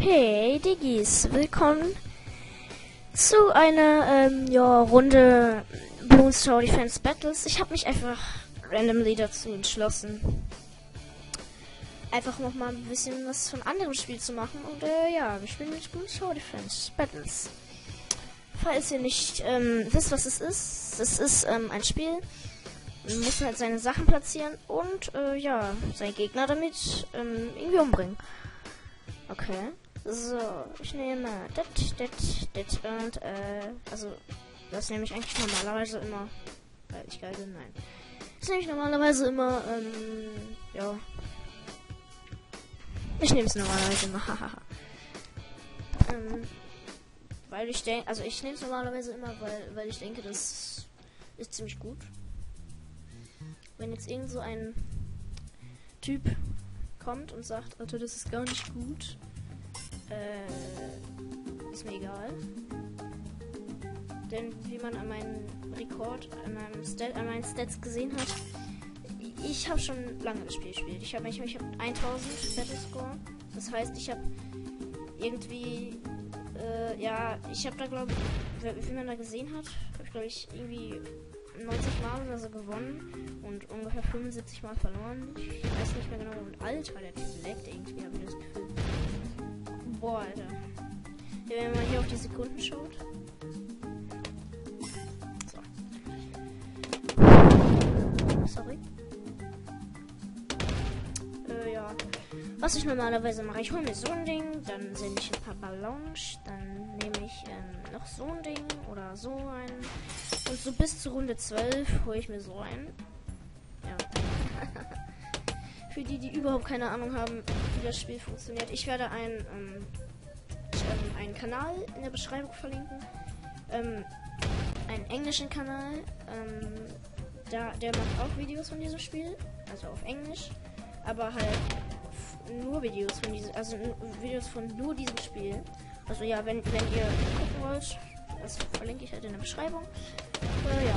Hey Diggis, willkommen zu einer Runde Bloons Tower Defense Battles. Ich habe mich einfach randomly dazu entschlossen, einfach nochmal ein bisschen was von anderem Spiel zu machen. Und ja, wir spielen mit Bloons Tower Defense Battles. Falls ihr nicht wisst, was es ist ein Spiel. Man muss halt seine Sachen platzieren und ja, seinen Gegner damit irgendwie umbringen. Okay. So, ich nehme das und also das nehme ich eigentlich normalerweise immer, weil ich geil bin, nein. Das nehme ich normalerweise immer, ja. Ich nehme es normalerweise immer, hahaha. Weil ich denke, also ich nehme es normalerweise immer, weil ich denke, das ist ziemlich gut. Wenn jetzt irgend so ein Typ kommt und sagt, Alter, das ist gar nicht gut, ist mir egal. Denn wie man an meinem Rekord, an meinen Stats gesehen hat, ich habe schon lange das Spiel gespielt. Ich habe 1000 Battle Score. Das heißt, ich habe irgendwie, ja, ich habe da glaube ich, wie man da gesehen hat, habe ich glaube ich irgendwie 90 Mal oder so gewonnen und ungefähr 75 Mal verloren. Ich weiß nicht mehr genau. Und Alter, der Typ laggt irgendwie, habe ich das Gefühl. Boah, Alter. Ja, wenn man hier auf die Sekunden schaut. So. Sorry. Ja. Was ich normalerweise mache, ich hole mir so ein Ding, dann sende ich ein paar Ballons, dann nehme ich noch so ein Ding oder so ein. Und so bis zur Runde 12 hole ich mir so ein. Ja. Für die überhaupt keine Ahnung haben, wie das Spiel funktioniert. Ich werde einen Kanal in der Beschreibung verlinken. Einen englischen Kanal. Der macht auch Videos von diesem Spiel. Also auf Englisch. Aber halt nur Videos von diesem, also Videos von nur diesem Spiel. Also ja, wenn ihr gucken wollt, das verlinke ich halt in der Beschreibung. Ja.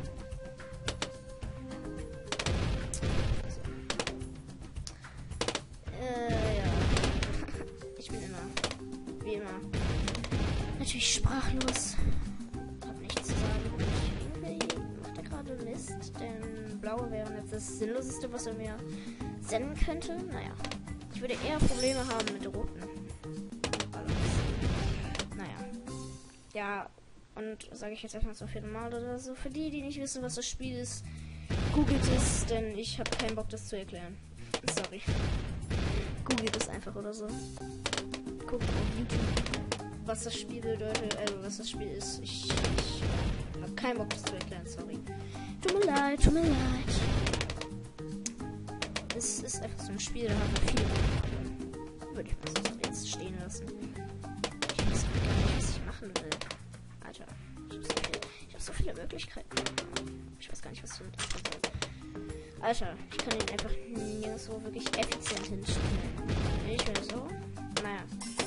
Ja. Ich bin immer, wie immer, natürlich sprachlos. Hab nichts zu sagen. Irgendwie macht er gerade Mist, denn blaue wären jetzt das Sinnloseste, was er mir senden könnte. Naja, ich würde eher Probleme haben mit roten. Naja. Ja, und sage ich jetzt erstmal so 4 Mal oder so. Für die nicht wissen, was das Spiel ist, googelt es, denn ich habe keinen Bock, das zu erklären. Sorry. Googelt es einfach oder so. Guckt auf YouTube, was das Spiel bedeutet, was das Spiel ist. Ich habe keinen Bock, das zu erklären, sorry. Tut mir leid. Es ist einfach so ein Spiel, da hat man viele Probleme. Würde ich mal so jetzt stehen lassen. Ich weiß gar nicht, was ich machen will. Alter, ich hab so viele Möglichkeiten. Ich weiß gar nicht, was ich damit machen soll. Alter, ich kann ihn einfach nie so wirklich effizient hinstellen. Ich will so. Naja.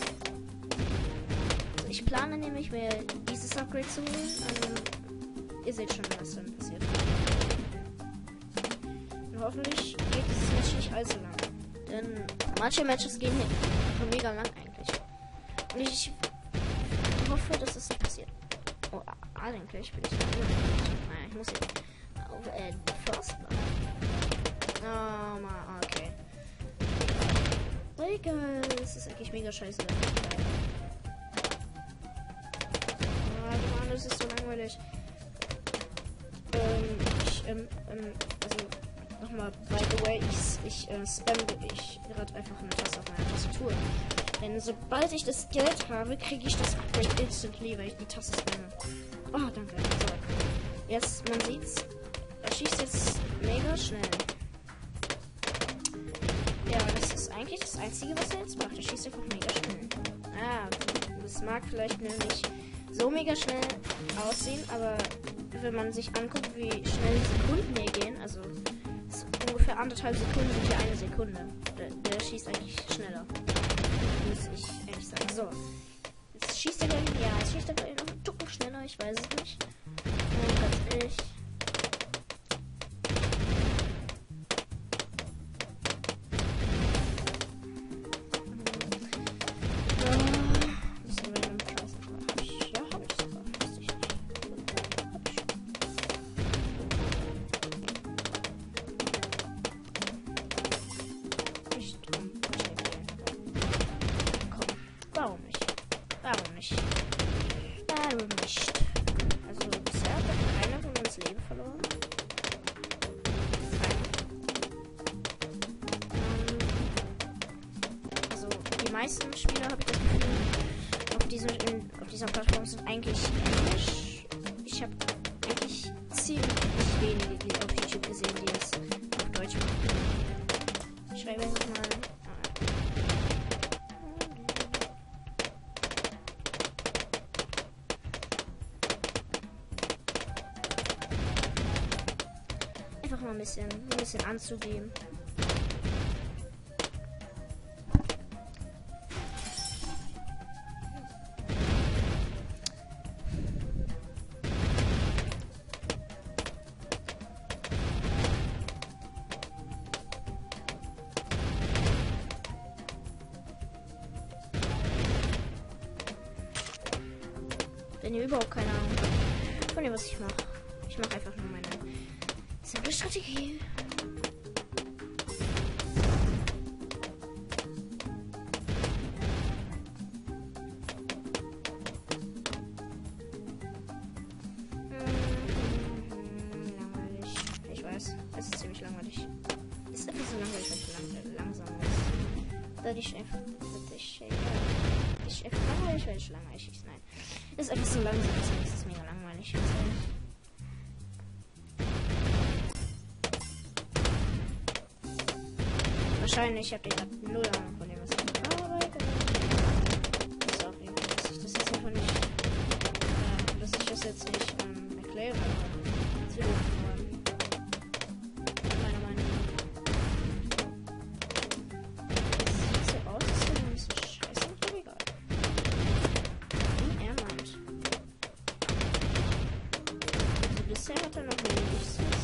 Also ich plane nämlich, mir dieses Upgrade zu holen. Ihr seht schon, was dann passiert. Und hoffentlich geht es Match nicht allzu lang. Denn manche Matches gehen hier schon mega lang eigentlich. Und ich hoffe, dass das nicht passiert. Oh, eigentlich bin ich nicht. Naja, ich muss jetzt auf First machen. Oh, man, okay. Egal, das ist eigentlich mega scheiße. Oh, Mann, das ist so langweilig. Also, nochmal, by the way, ich gerade einfach eine Taste auf meiner Tastatur. Denn sobald ich das Geld habe, kriege ich das Upgrade instantly, weil ich die Taste spamme. Oh, danke. So. Jetzt, man sieht's. Er schießt jetzt mega schnell. Ja, das ist eigentlich das Einzige, was er jetzt macht. Er schießt einfach mega schnell. Ah, das mag vielleicht nicht so mega schnell aussehen, aber wenn man sich anguckt, wie schnell die Sekunden hier gehen, also ungefähr 1,5 Sekunden sind hier 1 Sekunde. Der schießt eigentlich schneller. Muss ich ehrlich sagen. So. Jetzt schießt er gleich. Ja, jetzt schießt er gleich noch einen Tucken schneller. Ich weiß es nicht. Und ganz ehrlich. nicht. Warum nicht? Also bisher hat keiner von uns Leben verloren. Also die meisten Spieler, habe ich das Gefühl, auf dieser Plattform sind eigentlich Englisch. Ich habe eigentlich ziemlich wenige auf YouTube gesehen, die das auf Deutsch machen. Ich schreibe einfach mal. Einfach mal ein bisschen anzugeben. Wenn ihr überhaupt keine Ahnung habt von dem, was ich mache. Ich mache einfach nur meine simple Strategie. Langweilig. Ich weiß, es ist ziemlich langweilig. Es ist einfach so langweilig, weil ich langsam ist. Da ich einfach langweilig, weil ich langweilig ist. Nein. Es ist einfach so langsam, es ist mega langweilig. Wahrscheinlich habt ihr gerade null Ahnung von dem, was ich arbeite. Sorry, dass ich das jetzt einfach nicht, dass ich das jetzt nicht erkläre, aber zu meiner Meinung nach. Das sieht so aus, als wäre ein bisschen scheiße, aber egal. Er meint. Also bisher hat er noch nichts mit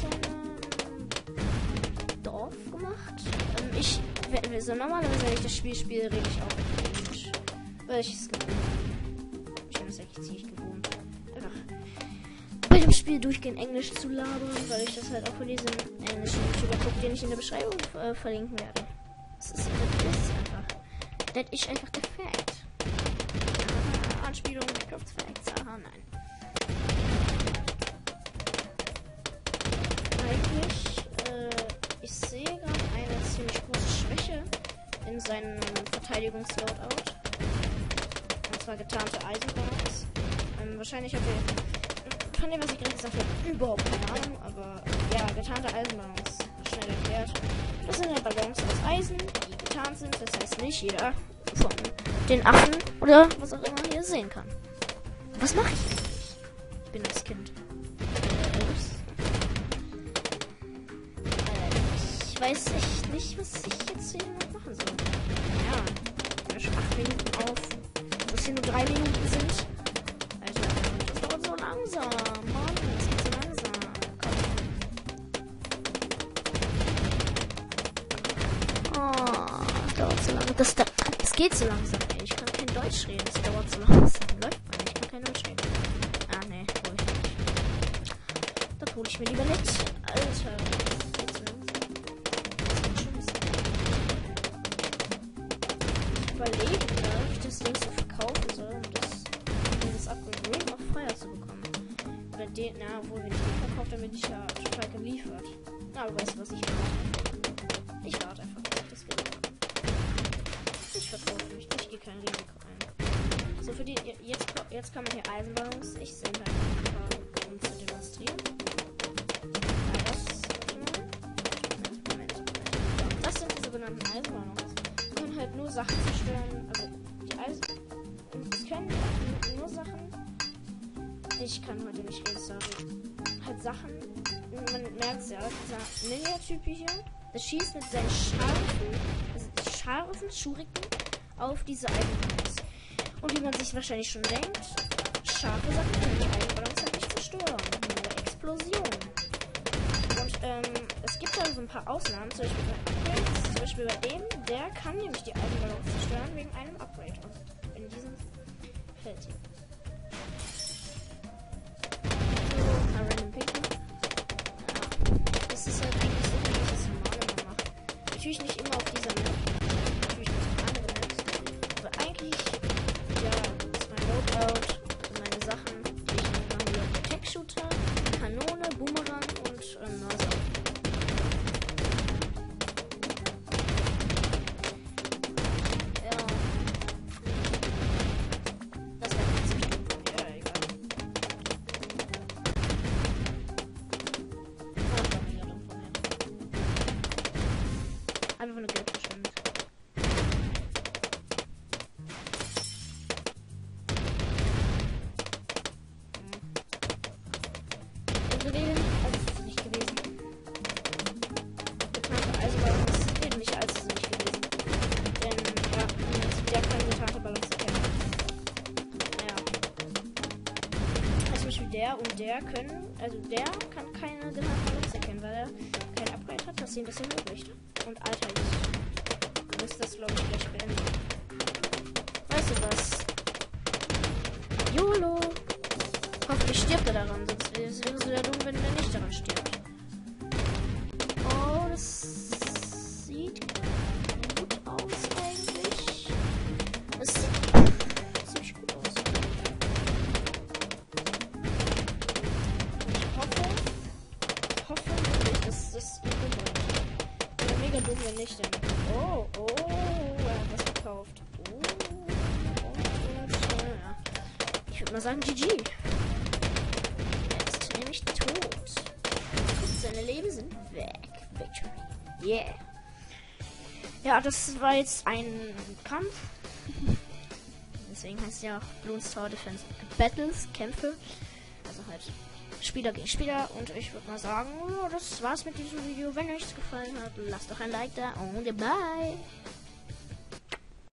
seinem Dorf gemacht. So normalerweise, wenn ich das Spiel spiele, rede ich auch auf Englisch. Weil ich es gewohnt bin. Ich bin das eigentlich ziemlich gewohnt. Einfach bei dem Spiel durchgehend Englisch zu labern, weil ich das halt auch von diesem englischen YouTuber gucke, den ich in der Beschreibung verlinken werde. Das ist einfach der Fact. Anspielung, Minecraft Facts, aha, nein. Eigentlich, ich sehe gerade eine ziemlich große Schwäche in seinem Verteidigungsloadout. Und zwar getarnte Eisenbahns. Wahrscheinlich habt ihr von dem, was ich gerade gesagt habe, überhaupt keine Ahnung, aber ja, getarnte Eisenbahns, schnell erklärt. Das sind halt Ballons aus Eisen, die getarnt sind, das heißt nicht jeder von den Affen oder was auch immer hier sehen kann. Was mache ich eigentlich? Ich bin das Kind. Ich weiß echt nicht, was ich jetzt hier noch machen soll. Ja, ich lösche 8 Minuten auf, wo es hier nur 3 Minuten sind. Alter, das dauert so langsam. Mann, das geht so langsam. Komm. Oh, das dauert so lange. Das geht so langsam, ey. Ich kann kein Deutsch reden. Das dauert so langsam. Läuft mal nicht. Ich kann kein Deutsch reden. Ah, ne, hol ich nicht. Das hole ich mir lieber nicht. Alter. Überlegen, ob ich das Ding so verkaufen soll, um das Upgrade Ring of Fire zu bekommen. Oder den, na, obwohl, wenn ich den verkaufe, dann bin ich ja total geliefert. Na, du weißt, was ich mache. Ich warte einfach, bis ich das Geld bekomme. Ich verkaufe mich, ich gehe kein Risiko ein. So, für die, jetzt kann man hier Eisenballons, ich sehe halt ein paar, um zu demonstrieren. Das sind die sogenannten Eisenballons. Halt nur Sachen zerstören, also die es können nur Sachen. Ich kann heute nicht reden, sorry. Halt Sachen, man merkt es ja, dieser Ninja-Typ hier, der schießt mit seinen scharfen Schuriken auf diese Eisenballons. Und wie man sich wahrscheinlich schon denkt, scharfe Sachen können die Eisenballons halt nicht zerstören, nur Explosionen. Und es gibt da so ein paar Ausnahmen, zum Beispiel bei Upgrades, zum Beispiel bei dem, der kann nämlich die Eisenballons zerstören wegen einem Upgrade. Und in diesem Feld hier. So, Random Picker. Ja, das ist halt eigentlich so, wie ich das normale mache. Natürlich nicht immer auf dieser Map. Natürlich nicht auf andere Maps. Aber eigentlich, ja, ist mein Load der und der können, also der kann keine Differenz erkennen, weil er kein Upgrade hat, was ihm das ermöglicht. Und Alter, ich muss das, glaube ich, gleich beenden. Weißt du was? YOLO! Hoffentlich stirbt er daran, sonst wäre es ja dumm, wenn er nicht daran stirbt. Oh, das sieht gut aus eigentlich. Das sieht ziemlich gut aus. Ich hoffe wirklich, dass das ihn umbringt. Wäre mega dumm, wenn nicht, denn. Oh, er hat was gekauft. Ich würde mal sagen, GG. Er ist nämlich tot. Seine Leben sind weg. Victory. Yeah. Ja, das war jetzt ein Kampf. Deswegen heißt es ja auch Bloons Tower Defense Battles, Kämpfe. Also halt Spieler gegen Spieler. Und ich würde mal sagen, das war's mit diesem Video. Wenn euch es gefallen hat, lasst doch ein Like da und bye.